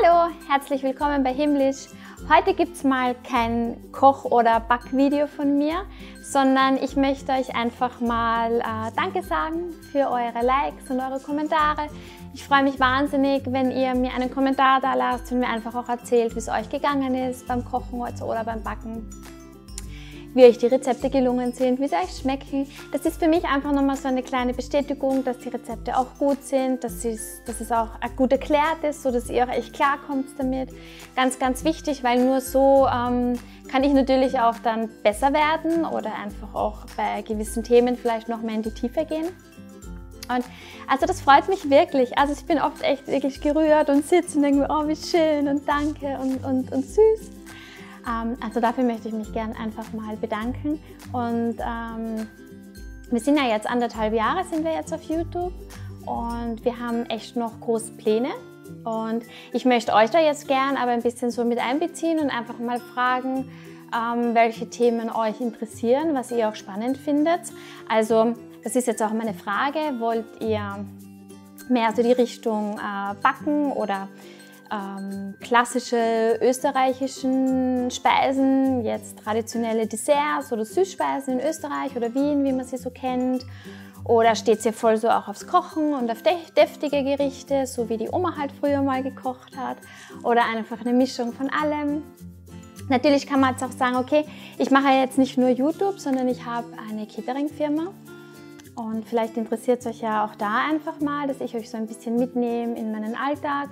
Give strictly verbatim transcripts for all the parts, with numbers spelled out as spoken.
Hallo, herzlich willkommen bei Himmlisch. Heute gibt es mal kein Koch- oder Backvideo von mir, sondern ich möchte euch einfach mal äh, Danke sagen für eure Likes und eure Kommentare. Ich freue mich wahnsinnig, wenn ihr mir einen Kommentar da lasst und mir einfach auch erzählt, wie es euch gegangen ist beim Kochen oder beim Backen. Wie euch die Rezepte gelungen sind, wie sie euch schmecken. Das ist für mich einfach nochmal so eine kleine Bestätigung, dass die Rezepte auch gut sind, dass es, dass es auch gut erklärt ist, sodass ihr auch echt klarkommt damit. Ganz, ganz wichtig, weil nur so ähm, kann ich natürlich auch dann besser werden oder einfach auch bei gewissen Themen vielleicht noch mehr in die Tiefe gehen. Und also das freut mich wirklich. Also ich bin oft echt wirklich gerührt und sitze und denke mir, oh wie schön und danke und, und, und süß. Also dafür möchte ich mich gerne einfach mal bedanken und ähm, wir sind ja jetzt anderthalb Jahre sind wir jetzt auf YouTube und wir haben echt noch große Pläne und ich möchte euch da jetzt gern aber ein bisschen so mit einbeziehen und einfach mal fragen, ähm, welche Themen euch interessieren, was ihr auch spannend findet. Also das ist jetzt auch meine Frage, wollt ihr mehr so die Richtung äh, Backen oder Ähm, klassische österreichischen Speisen, jetzt traditionelle Desserts oder Süßspeisen in Österreich oder Wien, wie man sie so kennt. Oder steht ihr voll so auch aufs Kochen und auf deftige Gerichte, so wie die Oma halt früher mal gekocht hat. Oder einfach eine Mischung von allem. Natürlich kann man jetzt auch sagen, okay, ich mache jetzt nicht nur YouTube, sondern ich habe eine Catering-Firma. Und vielleicht interessiert es euch ja auch da einfach mal, dass ich euch so ein bisschen mitnehme in meinen Alltag.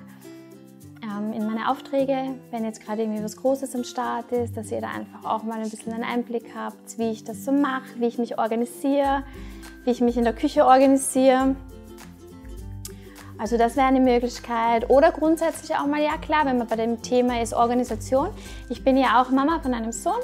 In meine Aufträge, wenn jetzt gerade irgendwie was Großes am Start ist, dass ihr da einfach auch mal ein bisschen einen Einblick habt, wie ich das so mache, wie ich mich organisiere, wie ich mich in der Küche organisiere. Also das wäre eine Möglichkeit. Oder grundsätzlich auch mal, ja klar, wenn man bei dem Thema ist Organisation. Ich bin ja auch Mama von einem Sohn.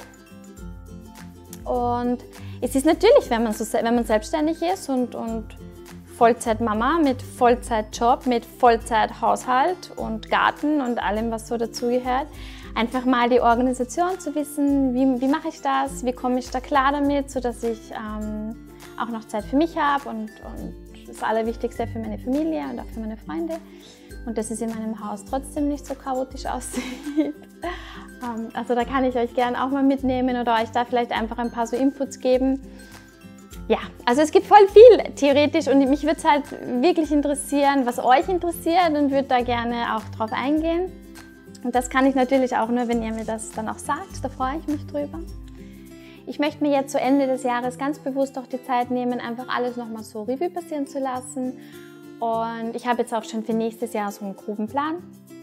Und es ist natürlich, wenn man, so, wenn man selbstständig ist und, und Vollzeitmama mit Vollzeitjob, mit Vollzeithaushalt und Garten und allem, was so dazugehört. Einfach mal die Organisation zu wissen, wie, wie mache ich das, wie komme ich da klar damit, sodass ich ähm, auch noch Zeit für mich habe und, und das Allerwichtigste für meine Familie und auch für meine Freunde. Und dass es in meinem Haus trotzdem nicht so chaotisch aussieht. ähm, also da kann ich euch gerne auch mal mitnehmen oder euch da vielleicht einfach ein paar so Inputs geben. Ja, also es gibt voll viel theoretisch und mich würde es halt wirklich interessieren, was euch interessiert und würde da gerne auch drauf eingehen. Und das kann ich natürlich auch nur, wenn ihr mir das dann auch sagt, da freue ich mich drüber. Ich möchte mir jetzt zu Ende des Jahres ganz bewusst auch die Zeit nehmen, einfach alles nochmal so Revue passieren zu lassen. Und ich habe jetzt auch schon für nächstes Jahr so einen groben Plan.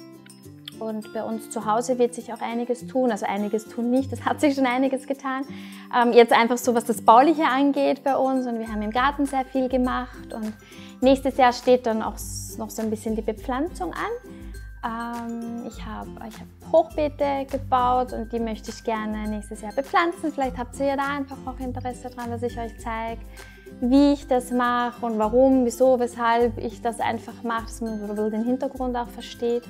Und bei uns zu Hause wird sich auch einiges tun, also einiges tun nicht, es hat sich schon einiges getan. Ähm, jetzt einfach so, was das Bauliche angeht bei uns und wir haben im Garten sehr viel gemacht und nächstes Jahr steht dann auch noch so ein bisschen die Bepflanzung an. Ähm, ich habe ich hab Hochbeete gebaut und die möchte ich gerne nächstes Jahr bepflanzen. Vielleicht habt ihr ja da einfach auch Interesse dran, dass ich euch zeige, wie ich das mache und warum, wieso, weshalb ich das einfach mache, dass man den Hintergrund auch versteht.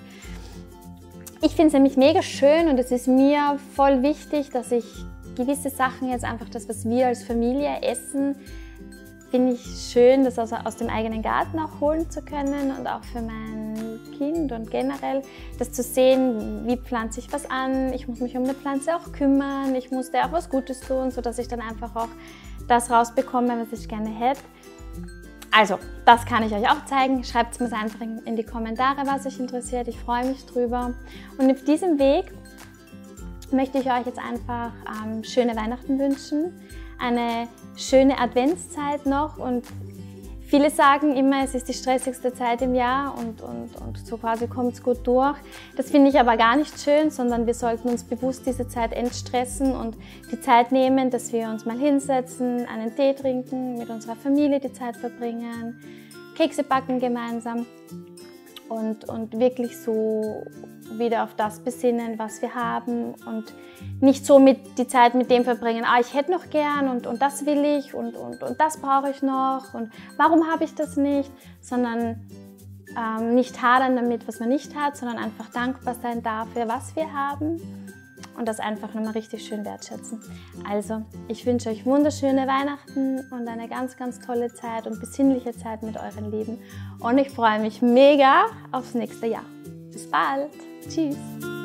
Ich finde es nämlich mega schön und es ist mir voll wichtig, dass ich gewisse Sachen jetzt einfach, das, was wir als Familie essen, finde ich schön, das aus, aus dem eigenen Garten auch holen zu können und auch für mein Kind und generell das zu sehen, wie pflanze ich was an, ich muss mich um eine Pflanze auch kümmern, ich muss der auch was Gutes tun, sodass ich dann einfach auch das rausbekomme, was ich gerne hätte. Also, das kann ich euch auch zeigen. Schreibt es mir einfach in die Kommentare, was euch interessiert. Ich freue mich drüber. Und auf diesem Weg möchte ich euch jetzt einfach ähm, schöne Weihnachten wünschen, eine schöne Adventszeit noch und viele sagen immer, es ist die stressigste Zeit im Jahr und, und, und so quasi kommt es gut durch. Das finde ich aber gar nicht schön, sondern wir sollten uns bewusst diese Zeit entstressen und die Zeit nehmen, dass wir uns mal hinsetzen, einen Tee trinken, mit unserer Familie die Zeit verbringen, Kekse backen gemeinsam und, und wirklich so wieder auf das besinnen, was wir haben und nicht so mit die Zeit mit dem verbringen, ah, ich hätte noch gern und, und das will ich und, und, und das brauche ich noch und warum habe ich das nicht, sondern ähm, nicht hadern damit, was man nicht hat, sondern einfach dankbar sein dafür, was wir haben und das einfach nochmal richtig schön wertschätzen. Also, ich wünsche euch wunderschöne Weihnachten und eine ganz, ganz tolle Zeit und besinnliche Zeit mit euren Lieben und ich freue mich mega aufs nächste Jahr. Bis bald. Tschüss.